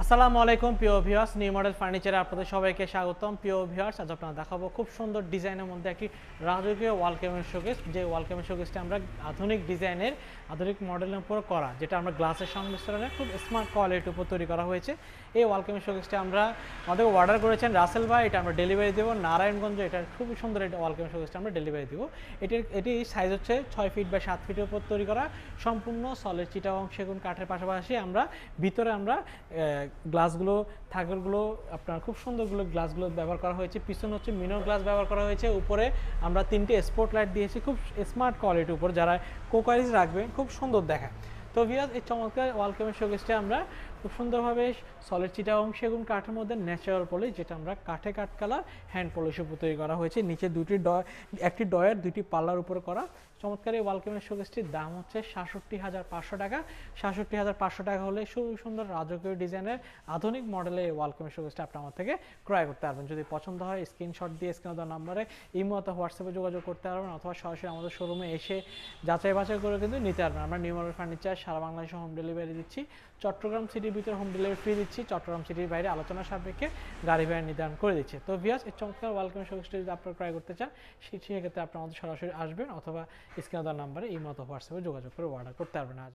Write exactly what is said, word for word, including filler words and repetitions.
আসসালামু আলাইকুম প্রিয় ভিউয়ার্স, নিউ মডেল ফার্নিচারে আপনাদের সবাইকে স্বাগতম। প্রিয় ভিউয়ার্স, আজ আপনারা দেখাবো খুব সুন্দর ডিজাইনের মধ্যে একটি রাজকীয় ওয়াল ক্যাবিনেট শোকেস। যে ওয়াল ক্যাবিনেট শোকেসটা আমরা আধুনিক ডিজাইনের আধুনিক মডেলের উপর করা, যেটা আমরা গ্লাসের সংমিশ্রণে খুব স্মার্ট কোয়ালিটির উপর তৈরি করা হয়েছে। এই ওয়াল ক্যাবিনেট শোকেসটা আমরা আমাদের অর্ডার করেছেন রাসেল ভাই, এটা আমরা ডেলিভারি দেবো নারায়ণগঞ্জ। এটা খুবই সুন্দর একটা ওয়াল ক্যাবিনেট শোকেসটা আমরা ডেলিভারি দেবো। এটির এটি সাইজ হচ্ছে ছয় ফিট বা সাত ফিটের উপর তৈরি করা, সম্পূর্ণ সলিড চিটাগং সেগুন কাঠের পাশাপাশি আমরা ভিতরে আমরা গ্লাসগুলো থাকরগুলো আপনার খুব সুন্দরগুলো গ্লাসগুলো ব্যবহার করা হয়েছে। পিছনে হচ্ছে মিনর গ্লাস ব্যবহার করা হয়েছে। উপরে আমরা তিনটে স্পট লাইট দিয়েছি খুব স্মার্ট কোয়ালিটির উপর, যারা কোকারিজ রাখবেন খুব সুন্দর দেখায়। তো ভিউয়ার্স, এই চমৎকার ওয়াল ক্যাবিনেট শোকেসটা আমরা খুব সুন্দরভাবে সলিড চিটাগং সেগুন কাঠের মধ্যে ন্যাচারাল পলিশ, যেটা আমরা কাঠে কাঠ কালার হ্যান্ড পলিশের উপর তৈরি করা হয়েছে। নিচে দুটি ডয় একটি ডয়ের দুটি পাল্লার উপরে করা চমৎকার এই ওয়াল ক্যাবিনেট শোকেসটির দাম হচ্ছে সাতষট্টি হাজার পাঁচশো টাকা। সাতষট্টি হাজার পাঁচশো টাকা হলে খুবই সুন্দর রাজকীয় ডিজাইনের আধুনিক মডেলের ওয়াল ক্যাবিনেট শোকেসটা আপনি আমার থেকে ক্রয় করতে পারবেন। যদি পছন্দ হয় স্ক্রিনশট দিয়ে স্ক্রিনে দেওয়া নাম্বারে ইমো অথবা হোয়াটসঅ্যাপে যোগাযোগ করতে পারবেন, অথবা সরাসরি আমাদের শোরুমে এসে যাচাই বাছাই করে কিন্তু নিতে পারবেন। আমরা নিউ মডেল ফার্নিচার সারা বাংলাদেশে হোম ডেলিভারি দিচ্ছি। চট্টগ্রাম সিটির ভিতরে হোম ডেলিভারি ফ্রি দিচ্ছি, চট্টগ্রাম সিটির বাইরে আলোচনা সাপেক্ষে গাড়ি ভাড়া নির্ধারণ করে দিচ্ছে। তো ভিউয়ার্স, এই চমৎকার ওয়াল ক্যাবিনেট শোকেসটা যদি আপনারা ক্রয় করতে চান, সেক্ষেত্রে আপনারা আমাদের সরাসরি আসবেন অথবা স্ক্রিনে দেওয়া নাম্বারে ইমো অথবা হোয়াটসঅ্যাপে যোগাযোগ করে অর্ডার করতে পারবেন।